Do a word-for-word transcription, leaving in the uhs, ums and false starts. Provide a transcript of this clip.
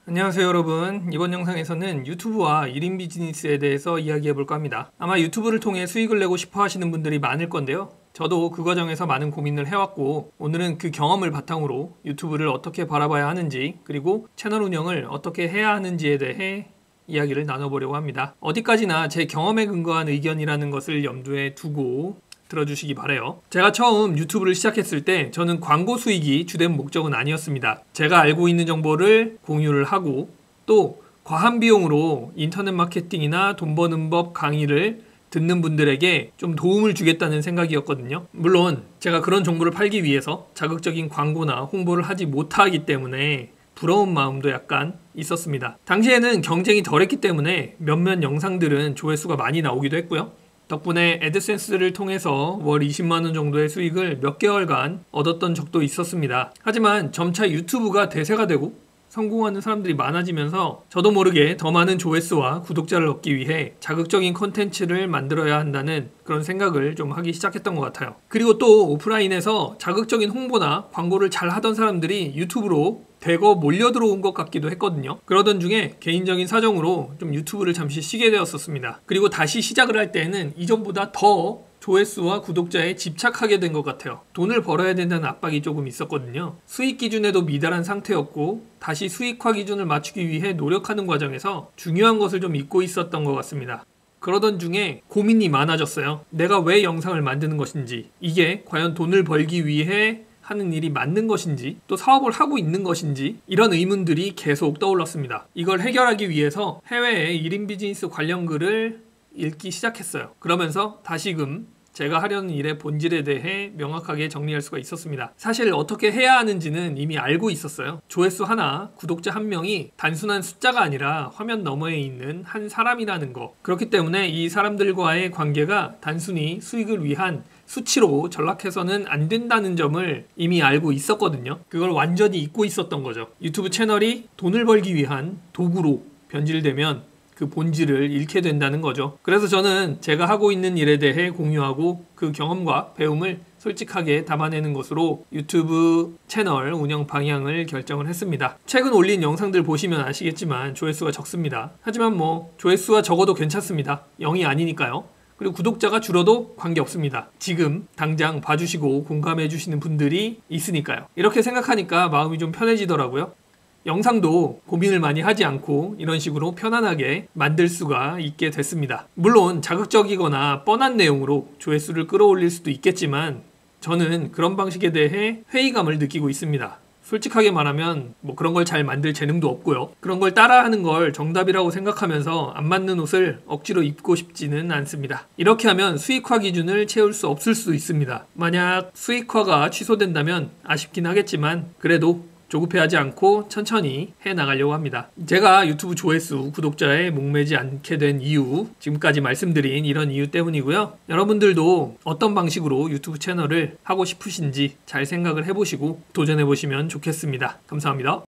안녕하세요 여러분. 이번 영상에서는 유튜브와 일 인 비즈니스에 대해서 이야기해 볼까 합니다. 아마 유튜브를 통해 수익을 내고 싶어 하시는 분들이 많을 건데요. 저도 그 과정에서 많은 고민을 해왔고, 오늘은 그 경험을 바탕으로 유튜브를 어떻게 바라봐야 하는지, 그리고 채널 운영을 어떻게 해야 하는지에 대해 이야기를 나눠보려고 합니다. 어디까지나 제 경험에 근거한 의견이라는 것을 염두에 두고 들어주시기 바래요. 제가 처음 유튜브를 시작했을 때 저는 광고 수익이 주된 목적은 아니었습니다. 제가 알고 있는 정보를 공유를 하고, 또 과한 비용으로 인터넷 마케팅이나 돈 버는 법 강의를 듣는 분들에게 좀 도움을 주겠다는 생각이었거든요. 물론 제가 그런 정보를 팔기 위해서 자극적인 광고나 홍보를 하지 못하기 때문에 부러운 마음도 약간 있었습니다. 당시에는 경쟁이 덜했기 때문에 몇몇 영상들은 조회수가 많이 나오기도 했고요. 덕분에 애드센스를 통해서 월 이십만 원 정도의 수익을 몇 개월간 얻었던 적도 있었습니다. 하지만 점차 유튜브가 대세가 되고 성공하는 사람들이 많아지면서 저도 모르게 더 많은 조회수와 구독자를 얻기 위해 자극적인 콘텐츠를 만들어야 한다는 그런 생각을 좀 하기 시작했던 것 같아요. 그리고 또 오프라인에서 자극적인 홍보나 광고를 잘 하던 사람들이 유튜브로 대거 몰려 들어온 것 같기도 했거든요. 그러던 중에 개인적인 사정으로 좀 유튜브를 잠시 쉬게 되었었습니다. 그리고 다시 시작을 할 때는 이전보다 더 조회수와 구독자에 집착하게 된 것 같아요. 돈을 벌어야 된다는 압박이 조금 있었거든요. 수익 기준에도 미달한 상태였고, 다시 수익화 기준을 맞추기 위해 노력하는 과정에서 중요한 것을 좀 잊고 있었던 것 같습니다. 그러던 중에 고민이 많아졌어요. 내가 왜 영상을 만드는 것인지, 이게 과연 돈을 벌기 위해 하는 일이 맞는 것인지, 또 사업을 하고 있는 것인지, 이런 의문들이 계속 떠올랐습니다. 이걸 해결하기 위해서 해외의 일 인 비즈니스 관련 글을 읽기 시작했어요. 그러면서 다시금 제가 하려는 일의 본질에 대해 명확하게 정리할 수가 있었습니다. 사실 어떻게 해야 하는지는 이미 알고 있었어요. 조회수 하나, 구독자 한 명이 단순한 숫자가 아니라 화면 너머에 있는 한 사람이라는 거. 그렇기 때문에 이 사람들과의 관계가 단순히 수익을 위한 수치로 전락해서는 안 된다는 점을 이미 알고 있었거든요. 그걸 완전히 잊고 있었던 거죠. 유튜브 채널이 돈을 벌기 위한 도구로 변질되면 그 본질을 잃게 된다는 거죠. 그래서 저는 제가 하고 있는 일에 대해 공유하고 그 경험과 배움을 솔직하게 담아내는 것으로 유튜브 채널 운영 방향을 결정을 했습니다. 최근 올린 영상들 보시면 아시겠지만 조회수가 적습니다. 하지만 뭐 조회수가 적어도 괜찮습니다. 영이 아니니까요. 그리고 구독자가 줄어도 관계없습니다. 지금 당장 봐주시고 공감해 주시는 분들이 있으니까요. 이렇게 생각하니까 마음이 좀 편해지더라고요. 영상도 고민을 많이 하지 않고 이런 식으로 편안하게 만들 수가 있게 됐습니다. 물론 자극적이거나 뻔한 내용으로 조회수를 끌어올릴 수도 있겠지만 저는 그런 방식에 대해 회의감을 느끼고 있습니다. 솔직하게 말하면 뭐 그런 걸 잘 만들 재능도 없고요. 그런 걸 따라하는 걸 정답이라고 생각하면서 안 맞는 옷을 억지로 입고 싶지는 않습니다. 이렇게 하면 수익화 기준을 채울 수 없을 수도 있습니다. 만약 수익화가 취소된다면 아쉽긴 하겠지만 그래도 조급해하지 않고 천천히 해나가려고 합니다. 제가 유튜브 조회수, 구독자에 목매지 않게 된 이유, 지금까지 말씀드린 이런 이유 때문이고요. 여러분들도 어떤 방식으로 유튜브 채널을 하고 싶으신지 잘 생각을 해보시고 도전해보시면 좋겠습니다. 감사합니다.